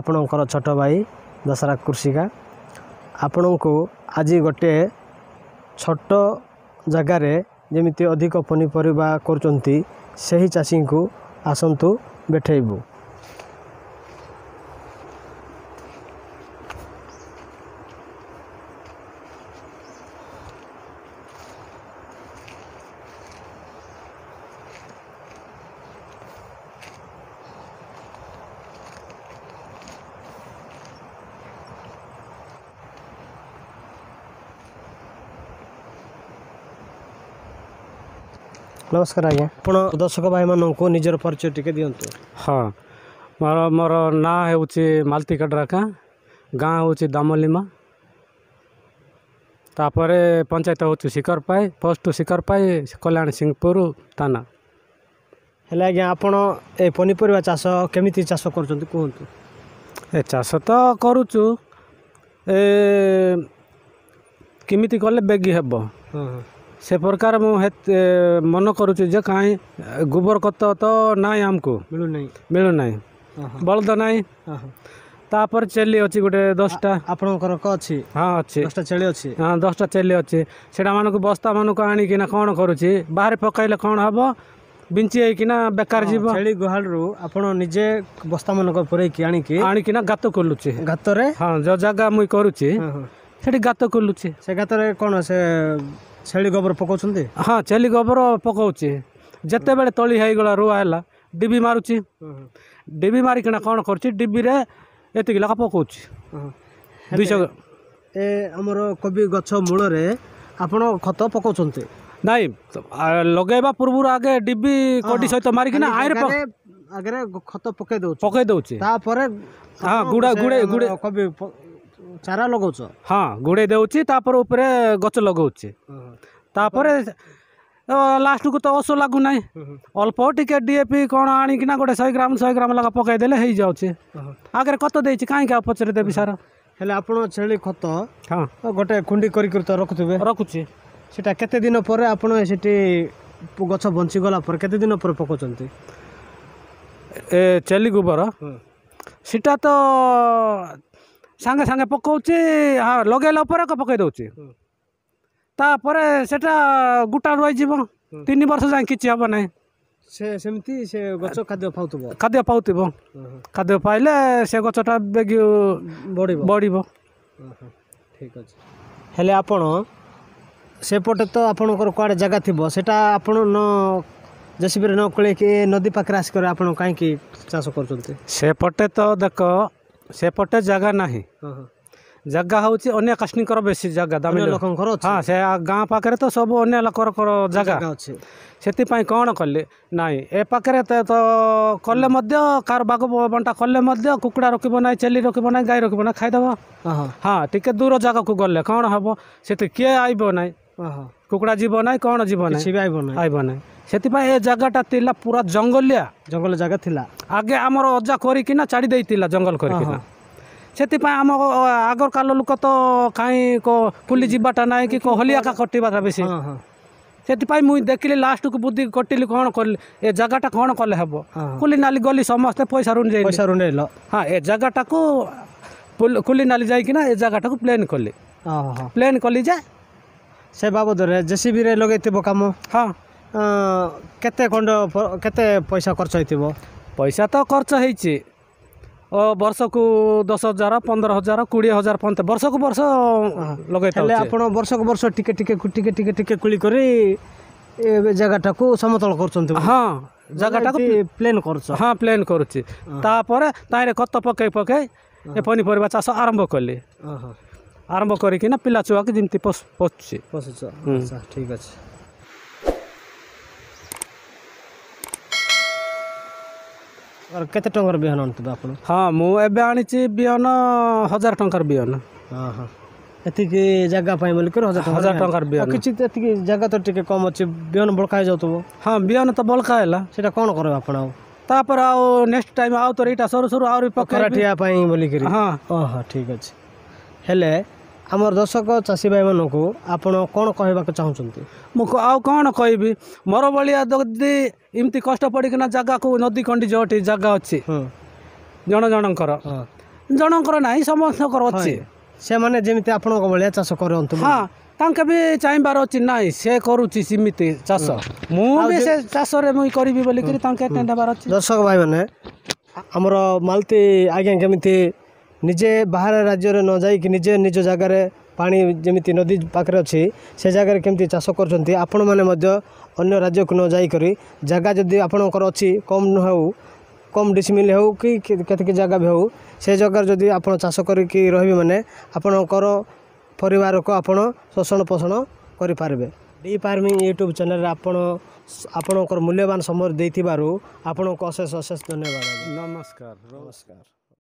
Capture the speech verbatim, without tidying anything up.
आपणकर छोट भाई दशरथ कृषिका आपण को आज गोटे छोट जगार जमी अधिक पनीपरिया कर चाषी को आसतु बैठेबू। नमस्कार आज्ञा आपण दर्शक भाई मान को निजर परिचय टिके दिंतु। हाँ मोर मोर ना हूँ मालती कड्राका गाँ हूँ दामलीमा तापर पंचायत हूँ शिखरपाई पोस्ट शिखरपाई कल्याण सिंहपुर थाना। हेले आज्ञा आपण ए पनीपरिया चाष केमिति चाष करछन्ती कहंतु। ए चाष तो करूचु ए केमिति कले बेगी हेबो से प्रकार मु मन करुचु जे कहीं गोबर खत तो नाई आमको मिलू नहीं मिलू नहीं बलद नाई तापर चेली अच्छी गोटे दसटा आपणकर क अछि। हाँ अच्छी दसटा छेली अछि। हाँ दसटा चेली अच्छी सेटा मानक बस्ता मानक आनिकिना कौन करुची बाहर पकाइले कौन हम बिंची होइकिना बेकार जीव छेली गुहाल रु आपण निजे बस्ता मानक पुरैकी आनिकी आनिकिना गात खोलुची गातरे। हाँ जो जगह मुई करुची सेठी गात खोलुची से गातरे कौन से छेली गोबर पकाउछन्ती। हाँ छेली गोबर पकाउची जते बेले तली होइगला रुआ हैला डिबी मारुची डिबी मारिकिना कौन करुची डिबी रे एतिक लगा पकाउची दुईश ए हमर कोबी गछ मूल रे आपण खत पकाउछन्ती नाई लगेबा पूर्व आगे डिबी कोडी सहित मारिकिना आइरे आगे खत पकाई दउ पकाई दउची तापरे हाँ गुड़ा गुड़े गुड़े कोबी चारा लगाउछ। हाँ गुड़े देउची तापर ऊपर गछ लगाउची तापर लास्ट को तो ओसो लागू नाई अल्प टिके डीएपी कौन आनिकिना गोटे सौ ग्राम सौ ग्राम लगा पकाई देले हो जाउची आगे कत देइची काई का पचरे देबी सारा हेले आपण छेली खत हाँ गोटे कुंडी करी कर तो रखुथबे रखुची सेटा केते दिन पर आपण सेठी गछ बंची गला पर केते दिन पर पकाउचंती ए चेली गोबर सीटा तो सांगे सांगे पकाउची हाँ लगेला पर पकाई दउची तापर सेटा गुटा रही जीव तीन वर्ष जाए किछि हबो नै से सेमती से गछ खाद्य पाउतबो खाद्य पाउतबो खाद्य पाइले से गछटा बेगी बढिबो बढिबो। ठीक अछि हेले आपण सेपटे तो आपणकर कुआडे जगह थिबो सेटा आपण न जेसीबी न कोले के नदी पाखरे आस कर आपण काहे की चाष करचंती सेपटे तो देख सेपटे जगह नाही जगह हूँ अन्य कास्टिंग बेसी जगह दामी हाँ से गाँ पाखे तो सब अन्य लोकर जगह अच्छे से कौन कले नाई ए पाखे तो कले कार बाग बंटा कले कुकुड़ा रखब ना छेली रखब ना गाई रखब ना खाईदेव हाँ टिके दूर जगह को गले कौन हम से किए आइब ना कुकुड़ा जीव ना कौन जीव ना आइब ना से जगहटा थिला पूरा जंगलिया जंगल जगह थिला आगे आमर अजा करिकिना छाड़ी देइतिला जंगल करिकिना से आम आगर काल लोक तो कहीं को कुली जीवाटा ना कि हलिया का कटिबाटा बेसी से मुई देखिली लास्ट को बुद्धि कटिली कौन कल ए जगहटा कौन कले हम कुली नाली गली समस्ते पैसा रुन जाए पैसा रुन हाँ ए जगहटा को कुली नाली जाइकिना ए जगहटा को प्लेन कली प्लेन कली जाए से बाबद जेसीबी रे लगेइथिबो काम। हाँ केते खंड केते पैसा खर्च होइथिबो पैसा तो खर्च होइछि वर्ष को दस हजार पंद्रह हजार कोड़े हजार पंत वर्ष को वर्ष लगे आप वर्ष को वर्ष टिके टिके टिके टिके टिके कुली करी जगहटा को समतल कर। हाँ जगहटा को प्लेन कर। हाँ प्लेन करुच्ची तापर ताइरे खत पकई पकई ए पनीपरिया चाष आरंभ कली आरंभ करिकिना पिला छुआ के जमती पशुची पशुच। ठीक अच्छे और केते टंकर बिहन आनतबे आपण। हाँ मु एबे आनिची बिहन हजार टंकर बिहन। हाँ हाँ एतिकी जगह पाई बोल कर हजार हजार टंकर बिहन किछि एतिकी जगह तो टिके कम अछि बिहन बळकाय जाउतबो। हाँ बिहन तो बळकायला सेटा कोन करबे आपण आ तापर आ नेक्स्ट टाइम आ तो एटा सरो सरो आउरी पकराटिया पाई बोली करी। हाँ ओह ठीक अछि हेले आमर दर्शक चाषी भाई मान को आपण कौन कहवाक चाहूँगी मुझे आउ कौन कहबी मोर भाया जदि एमती कष्ट पड़िकना जगह को नदी कंडी जो जगह अच्छी जन जनकर ଜଣଙ୍କର ନାହିଁ ସମସ୍ତଙ୍କର ଅଛି ସେମାନେ ଯେମିତି ଆପଣଙ୍କ ଭଳିଆ ଚାଷ କରନ୍ତୁ ହଁ ତାଙ୍କେ ବି ଚାହିଁବାର ଅଛି ନାହିଁ ସେ କରୁଛି ସେମିତି ଚାଷ ମୁଁ ବି ସେ ଚାଷରେ ମୁଇଁ କରିବି ବୋଲିକିରି ତାଙ୍କେ ନେବାର ଅଛି। ଦର୍ଶକ ଭାଇମାନେ ଆମର ମାଲତୀ ଆଜ୍ଞା କେମିତି ନିଜେ ବାହାର ରାଜ୍ୟରେ ନ ଯାଇକି ନିଜେ ନିଜ ଜାଗାରେ ପାଣି ଯେମିତି ନଦୀ ପାଖରେ ଅଛି ସେ ଜାଗାରେ କେମିତି ଚାଷ କରୁଛନ୍ତି ଆପଣମାନେ ମଧ୍ୟ ଅନ୍ୟ ରାଜ୍ୟକୁ ନ ଯାଇକରି ଜାଗା ଯଦି ଆପଣଙ୍କର ଅଛି କମ୍ ହେଉ କମ୍ ଡିସିମିଲ୍ ହେଉ କି କେତିକି ଜାଗା ବି ହେଉ ସେ ଜାଗାରେ ଯଦି ଆପଣ ଚାଷ କରିକି ରହିବେ ମାନେ ଆପଣଙ୍କର ପରିବାରକୁ ଆପଣ ଶୋଷଣ ପୋଷଣ କରିପାରିବେ। ଡି ଫାର୍ମିଂ ୟୁଟ୍ୟୁବ୍ ଚ୍ୟାନେଲ୍ରେ ଆପଣ ଆପଣଙ୍କର ମୂଲ୍ୟବାନ ସମୟ ଦେଇଥିବାରୁ ଆପଣଙ୍କୁ ଅଶେଷ ଅଶେଷ ଧନ୍ୟବାଦ। ନମସ୍କାର ନମସ୍କାର।